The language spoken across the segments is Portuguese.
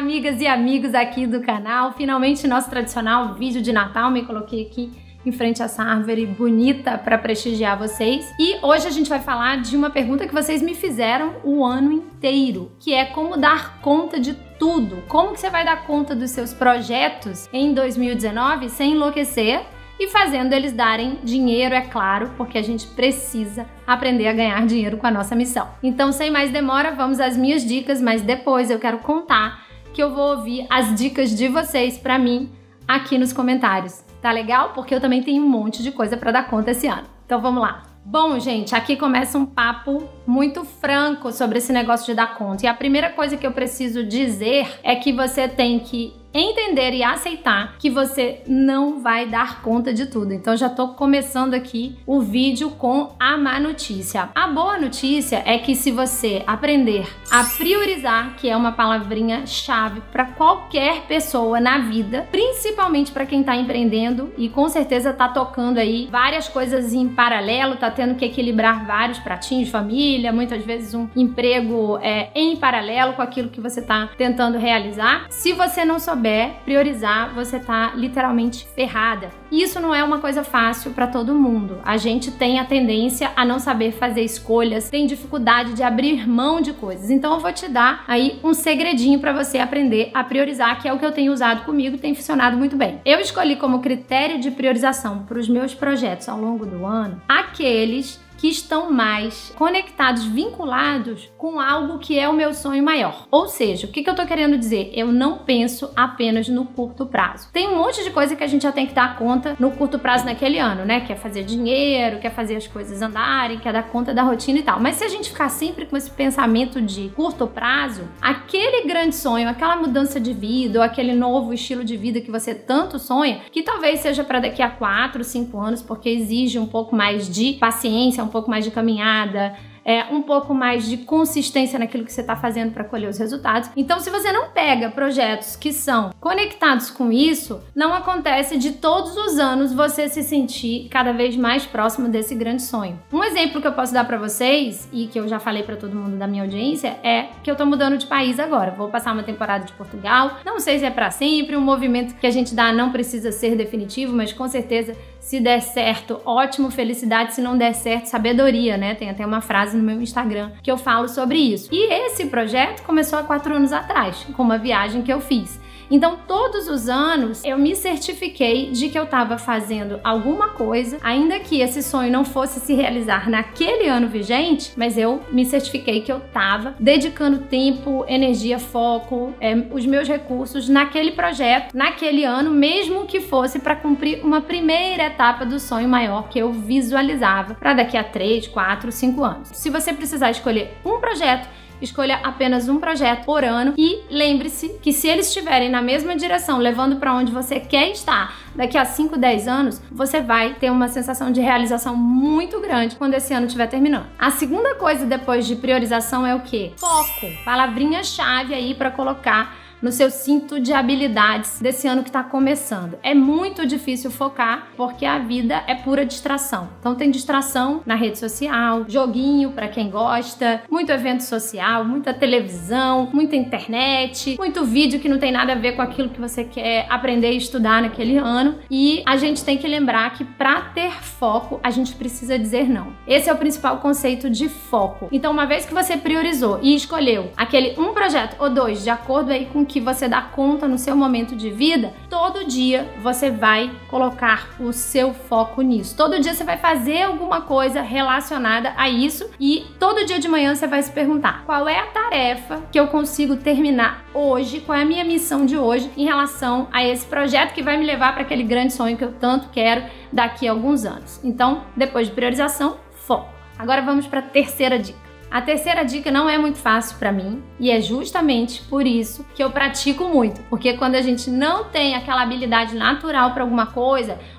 amigas e amigos aqui do canal. Finalmente nosso tradicional vídeo de Natal, me coloquei aqui em frente a essa árvore bonita para prestigiar vocês. E hoje a gente vai falar de uma pergunta que vocês me fizeram o ano inteiro, que é como dar conta de tudo. Como que você vai dar conta dos seus projetos em 2019 sem enlouquecer e fazendo eles darem dinheiro, é claro, porque a gente precisa aprender a ganhar dinheiro com a nossa missão. Então, sem mais demora, vamos às minhas dicas, mas depois eu quero contar que eu vou ouvir as dicas de vocês para mim aqui nos comentários. Tá legal? Porque eu também tenho um monte de coisa para dar conta esse ano. Então vamos lá. Bom, gente, aqui começa um papo muito franco sobre esse negócio de dar conta. E a primeira coisa que eu preciso dizer é que você tem que entender e aceitar que você não vai dar conta de tudo. Então já tô começando aqui o vídeo com a má notícia. A boa notícia é que se você aprender a priorizar, que é uma palavrinha chave para qualquer pessoa na vida, principalmente para quem tá empreendendo e com certeza tá tocando aí várias coisas em paralelo, tá tendo que equilibrar vários pratinhos de família, muitas vezes um emprego em paralelo com aquilo que você tá tentando realizar. Se você não souber priorizar, você tá literalmente ferrada. E isso não é uma coisa fácil para todo mundo. A gente tem a tendência a não saber fazer escolhas, tem dificuldade de abrir mão de coisas. Então eu vou te dar aí um segredinho para você aprender a priorizar, que é o que eu tenho usado comigo e tem funcionado muito bem. Eu escolhi como critério de priorização para os meus projetos ao longo do ano aqueles que estão mais conectados, vinculados com algo que é o meu sonho maior. Ou seja, o que eu tô querendo dizer? Eu não penso apenas no curto prazo. Tem um monte de coisa que a gente já tem que dar conta no curto prazo naquele ano, né? Quer fazer dinheiro, quer fazer as coisas andarem, quer dar conta da rotina e tal. Mas se a gente ficar sempre com esse pensamento de curto prazo, aquele grande sonho, aquela mudança de vida ou aquele novo estilo de vida que você tanto sonha, que talvez seja para daqui a 4, 5 anos, porque exige um pouco mais de paciência, um pouco mais de caminhada, um pouco mais de consistência naquilo que você está fazendo para colher os resultados. Então, se você não pega projetos que são conectados com isso, não acontece de todos os anos você se sentir cada vez mais próximo desse grande sonho. Um exemplo que eu posso dar para vocês, e que eu já falei para todo mundo da minha audiência, é que eu tô mudando de país agora. Vou passar uma temporada de Portugal. Não sei se é para sempre, um movimento que a gente dá não precisa ser definitivo, mas com certeza, se der certo, ótimo, felicidade. Se não der certo, sabedoria, né? Tem até uma frase no meu Instagram que eu falo sobre isso. E esse projeto começou há 4 anos atrás, com uma viagem que eu fiz. Então, todos os anos, eu me certifiquei de que eu estava fazendo alguma coisa, ainda que esse sonho não fosse se realizar naquele ano vigente, mas eu me certifiquei que eu estava dedicando tempo, energia, foco, os meus recursos naquele projeto, naquele ano, mesmo que fosse para cumprir uma primeira etapa do sonho maior que eu visualizava para daqui a 3, 4, 5 anos. Se você precisar escolher um projeto, escolha apenas um projeto por ano e lembre-se que se eles estiverem na mesma direção, levando para onde você quer estar daqui a 5, 10 anos, você vai ter uma sensação de realização muito grande quando esse ano estiver terminando. A segunda coisa depois de priorização é o quê? Foco. Palavrinha-chave aí para colocar no seu cinto de habilidades desse ano que está começando. É muito difícil focar porque a vida é pura distração. Então tem distração na rede social, joguinho para quem gosta, muito evento social, muita televisão, muita internet, muito vídeo que não tem nada a ver com aquilo que você quer aprender e estudar naquele ano. E a gente tem que lembrar que para ter foco, a gente precisa dizer não. Esse é o principal conceito de foco. Então, uma vez que você priorizou e escolheu aquele um projeto ou 2 de acordo aí com que você dá conta no seu momento de vida, todo dia você vai colocar o seu foco nisso. Todo dia você vai fazer alguma coisa relacionada a isso e todo dia de manhã você vai se perguntar: qual é a tarefa que eu consigo terminar hoje? Qual é a minha missão de hoje em relação a esse projeto que vai me levar para aquele grande sonho que eu tanto quero daqui a alguns anos? Então, depois de priorização, foco. Agora vamos para a terceira dica. A terceira dica não é muito fácil para mim e é justamente por isso que eu pratico muito, porque quando a gente não tem aquela habilidade natural para alguma coisa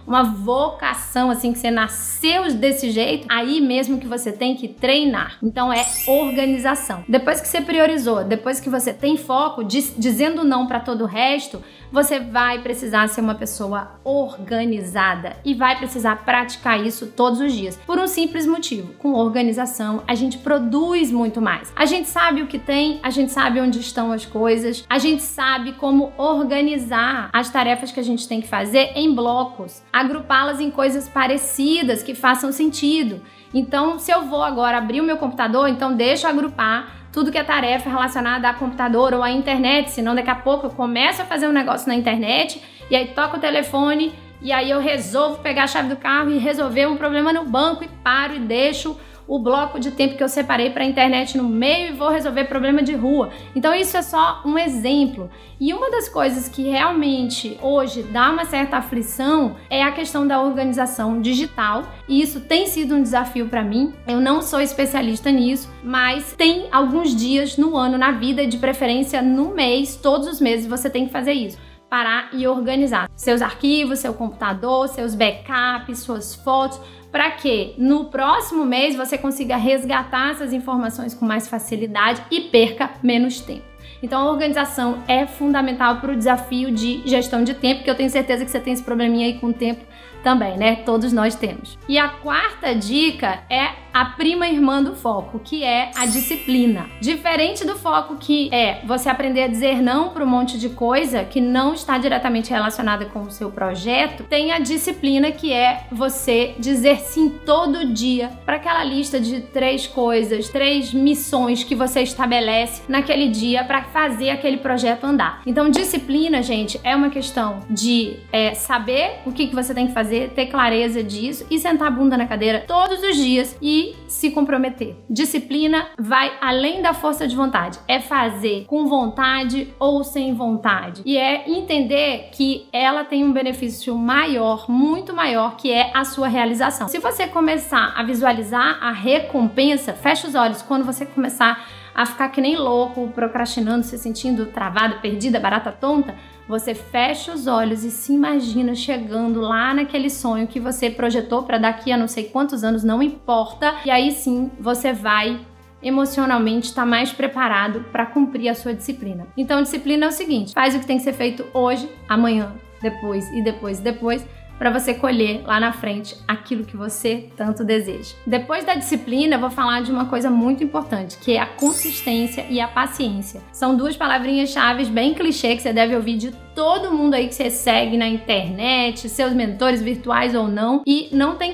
uma vocação, assim, que você nasceu desse jeito, aí mesmo que você tem que treinar. Então é organização. Depois que você priorizou, depois que você tem foco, dizendo não para todo o resto, você vai precisar ser uma pessoa organizada e vai precisar praticar isso todos os dias. Por um simples motivo: com organização a gente produz muito mais. A gente sabe o que tem, a gente sabe onde estão as coisas, a gente sabe como organizar as tarefas que a gente tem que fazer em blocos, agrupá-las em coisas parecidas que façam sentido. Então, se eu vou agora abrir o meu computador, então deixa eu agrupar tudo que é tarefa relacionada a computador ou à internet, senão daqui a pouco eu começo a fazer um negócio na internet e aí toco o telefone e aí eu resolvo pegar a chave do carro e resolver um problema no banco e paro e deixo o bloco de tempo que eu separei para a internet no meio e vou resolver problema de rua. Então isso é só um exemplo. E uma das coisas que realmente hoje dá uma certa aflição é a questão da organização digital, e isso tem sido um desafio para mim. Eu não sou especialista nisso, mas tem alguns dias no ano, na vida, de preferência no mês, todos os meses você tem que fazer isso. Parar e organizar seus arquivos, seu computador, seus backups, suas fotos, para que no próximo mês você consiga resgatar essas informações com mais facilidade e perca menos tempo. Então a organização é fundamental para o desafio de gestão de tempo, que eu tenho certeza que você tem esse probleminha aí com o tempo também, né? Todos nós temos. E a quarta dica é a prima irmã do foco, que é a disciplina. Diferente do foco, que é você aprender a dizer não para um monte de coisa que não está diretamente relacionada com o seu projeto, tem a disciplina, que é você dizer sim todo dia para aquela lista de 3 coisas, 3 missões que você estabelece naquele dia para fazer aquele projeto andar. Então disciplina, gente, é uma questão de saber o que você tem que fazer, ter clareza disso e sentar a bunda na cadeira todos os dias e se comprometer. Disciplina vai além da força de vontade, é fazer com vontade ou sem vontade, e é entender que ela tem um benefício maior, muito maior, que é a sua realização. Se você começar a visualizar a recompensa, fecha os olhos quando você começar a ficar que nem louco, procrastinando, se sentindo travada, perdida, barata tonta, você fecha os olhos e se imagina chegando lá naquele sonho que você projetou para daqui a não sei quantos anos, não importa, e aí sim você vai emocionalmente estar mais preparado para cumprir a sua disciplina. Então disciplina é o seguinte: faz o que tem que ser feito hoje, amanhã, depois e depois e depois, para você colher lá na frente aquilo que você tanto deseja. Depois da disciplina, eu vou falar de uma coisa muito importante, que é a consistência e a paciência. São 2 palavrinhas-chave bem clichê que você deve ouvir de todo mundo aí que você segue na internet, seus mentores virtuais ou não, e não tem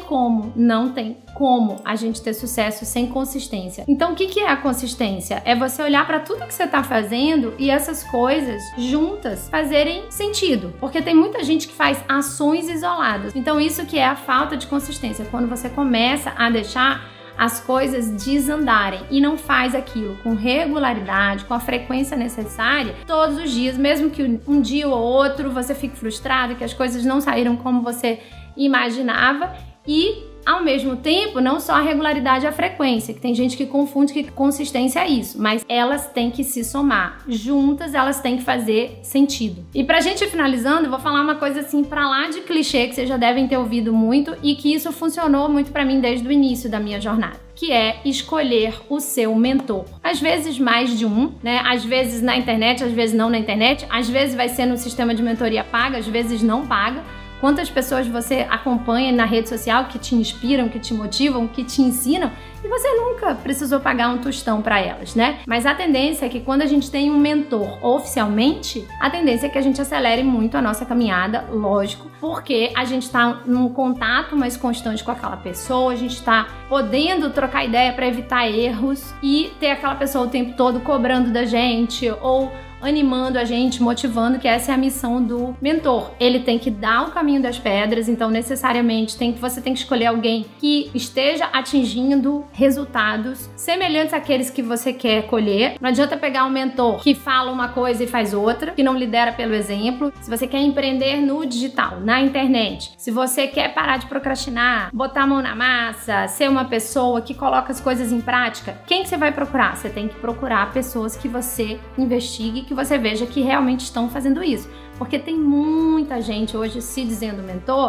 como a gente ter sucesso sem consistência. Então o que é a consistência? É você olhar para tudo que você está fazendo e essas coisas juntas fazerem sentido, porque tem muita gente que faz ações isoladas. Então isso que é a falta de consistência, quando você começa a deixar as coisas desandarem e não faz aquilo com regularidade, com a frequência necessária, todos os dias, mesmo que um dia ou outro você fique frustrado, que as coisas não saíram como você imaginava, e ao mesmo tempo, não só a regularidade e a frequência, que tem gente que confunde que consistência é isso, mas elas têm que se somar. Juntas, elas têm que fazer sentido. E pra gente ir finalizando, eu vou falar uma coisa assim pra lá de clichê, que vocês já devem ter ouvido muito e que isso funcionou muito pra mim desde o início da minha jornada, que é escolher o seu mentor. Às vezes mais de um, né? Às vezes na internet, às vezes não na internet, às vezes vai ser no sistema de mentoria paga, às vezes não paga. Quantas pessoas você acompanha na rede social que te inspiram, que te motivam, que te ensinam, e você nunca precisou pagar um tostão para elas, né? Mas a tendência é que quando a gente tem um mentor oficialmente, a tendência é que a gente acelere muito a nossa caminhada, lógico, porque a gente tá num contato mais constante com aquela pessoa, a gente tá podendo trocar ideia para evitar erros e ter aquela pessoa o tempo todo cobrando da gente ou animando a gente, motivando, que essa é a missão do mentor. Ele tem que dar o caminho das pedras, então necessariamente você tem que escolher alguém que esteja atingindo resultados semelhantes àqueles que você quer colher. Não adianta pegar um mentor que fala uma coisa e faz outra, que não lidera pelo exemplo. Se você quer empreender no digital, na internet, se você quer parar de procrastinar, botar a mão na massa, ser uma pessoa que coloca as coisas em prática, quem que você vai procurar? Você tem que procurar pessoas que você investigue, que você veja que realmente estão fazendo isso. Porque tem muita gente hoje se dizendo mentor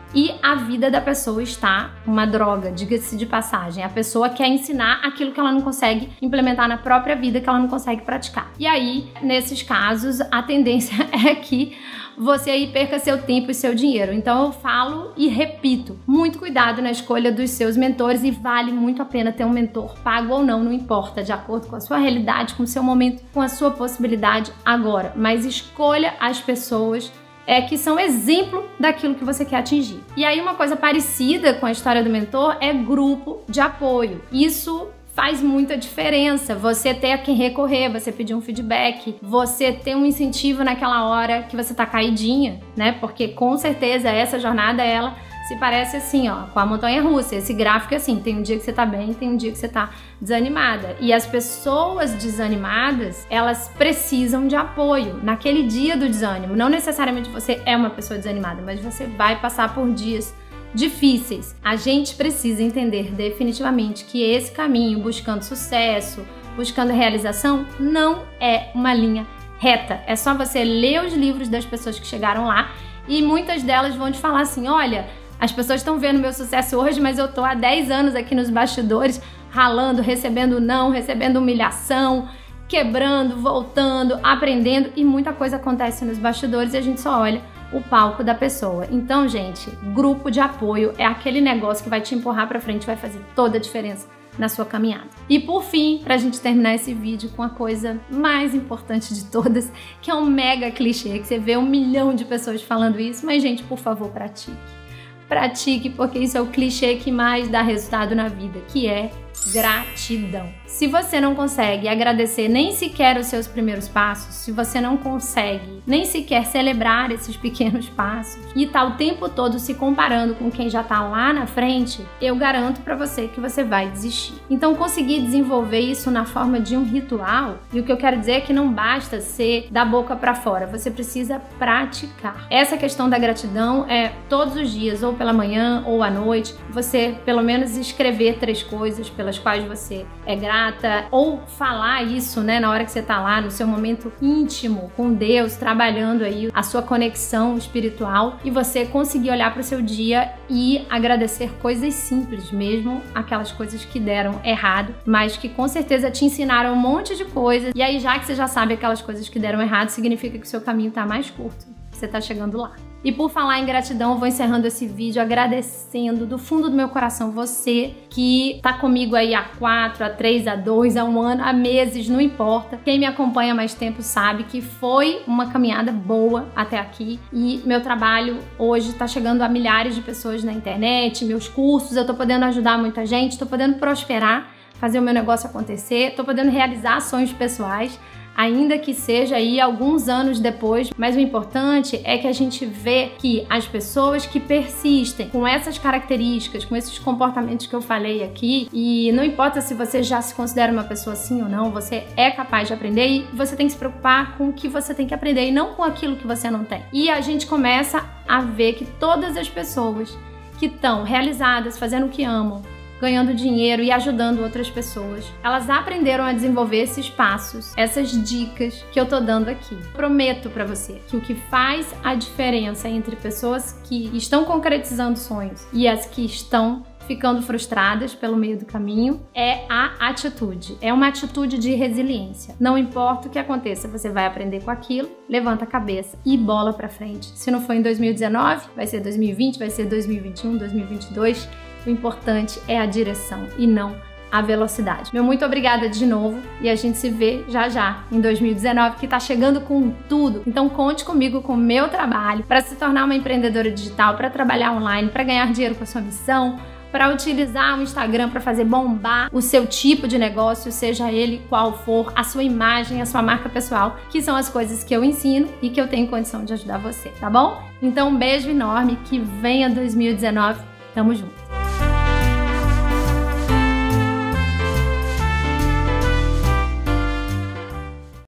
e a vida da pessoa está uma droga, diga-se de passagem. A pessoa quer ensinar aquilo que ela não consegue implementar na própria vida, que ela não consegue praticar. E aí, nesses casos, a tendência é que você aí perca seu tempo e seu dinheiro. Então eu falo e repito, muito cuidado na escolha dos seus mentores, e vale muito a pena ter um mentor, pago ou não importa, de acordo com a sua realidade, com o seu momento, com a sua possibilidade agora. Mas escolha as pessoas que são exemplo daquilo que você quer atingir. E aí uma coisa parecida com a história do mentor é grupo de apoio. Isso faz muita diferença, você ter a quem recorrer, você pedir um feedback, você ter um incentivo naquela hora que você tá caidinha, né? Porque com certeza essa jornada, ela se parece assim, ó, com a montanha-russa. Esse gráfico é assim, tem um dia que você tá bem, tem um dia que você tá desanimada. E as pessoas desanimadas, elas precisam de apoio naquele dia do desânimo. Não necessariamente você é uma pessoa desanimada, mas você vai passar por dias difíceis. A gente precisa entender definitivamente que esse caminho, buscando sucesso, buscando realização, não é uma linha reta. É só você ler os livros das pessoas que chegaram lá, e muitas delas vão te falar assim: olha, as pessoas estão vendo meu sucesso hoje, mas eu tô há 10 anos aqui nos bastidores, ralando, recebendo não, recebendo humilhação, quebrando, voltando, aprendendo, e muita coisa acontece nos bastidores e a gente só olha o palco da pessoa. Então, gente, grupo de apoio é aquele negócio que vai te empurrar pra frente, vai fazer toda a diferença na sua caminhada. E por fim, pra gente terminar esse vídeo com a coisa mais importante de todas, que é um mega clichê, que você vê 1 milhão de pessoas falando isso, mas gente, por favor, pratique. Pratique, porque isso é o clichê que mais dá resultado na vida, que é gratidão. Se você não consegue agradecer nem sequer os seus primeiros passos, se você não consegue nem sequer celebrar esses pequenos passos e tá o tempo todo se comparando com quem já tá lá na frente, eu garanto pra você que você vai desistir. Então, conseguir desenvolver isso na forma de um ritual, e o que eu quero dizer é que não basta ser da boca pra fora, você precisa praticar. Essa questão da gratidão é todos os dias, ou pela manhã ou à noite, você pelo menos escrever 3 coisas pelas quais você é grata, ou falar isso, né, na hora que você tá lá no seu momento íntimo com Deus, trabalhando aí a sua conexão espiritual, e você conseguir olhar para o seu dia e agradecer coisas simples, mesmo aquelas coisas que deram errado, mas que com certeza te ensinaram um monte de coisas. E aí, já que você já sabe aquelas coisas que deram errado, significa que o seu caminho tá mais curto, você tá chegando lá. E por falar em gratidão, eu vou encerrando esse vídeo agradecendo do fundo do meu coração você que tá comigo aí há 4, há 3, há 2, há 1 ano, há meses, não importa. Quem me acompanha há mais tempo sabe que foi uma caminhada boa até aqui, e meu trabalho hoje tá chegando a milhares de pessoas na internet, meus cursos, eu tô podendo ajudar muita gente, tô podendo prosperar, fazer o meu negócio acontecer, tô podendo realizar sonhos pessoais, ainda que seja aí alguns anos depois, mas o importante é que a gente vê que as pessoas que persistem com essas características, com esses comportamentos que eu falei aqui, e não importa se você já se considera uma pessoa assim ou não, você é capaz de aprender, e você tem que se preocupar com o que você tem que aprender e não com aquilo que você não tem. E a gente começa a ver que todas as pessoas que estão realizadas, fazendo o que amam, ganhando dinheiro e ajudando outras pessoas, elas aprenderam a desenvolver esses passos, essas dicas que eu tô dando aqui. Prometo pra você que o que faz a diferença entre pessoas que estão concretizando sonhos e as que estão ficando frustradas pelo meio do caminho é a atitude. É uma atitude de resiliência. Não importa o que aconteça, você vai aprender com aquilo, levanta a cabeça e bola pra frente. Se não for em 2019, vai ser 2020, vai ser 2021, 2022. O importante é a direção e não a velocidade. Meu muito obrigada de novo, e a gente se vê já em 2019, que tá chegando com tudo. Então conte comigo, com o meu trabalho, para se tornar uma empreendedora digital, para trabalhar online, para ganhar dinheiro com a sua missão, para utilizar o Instagram para fazer bombar o seu tipo de negócio, seja ele qual for, a sua imagem, a sua marca pessoal, que são as coisas que eu ensino e que eu tenho condição de ajudar você, tá bom? Então um beijo enorme, que venha 2019, tamo junto!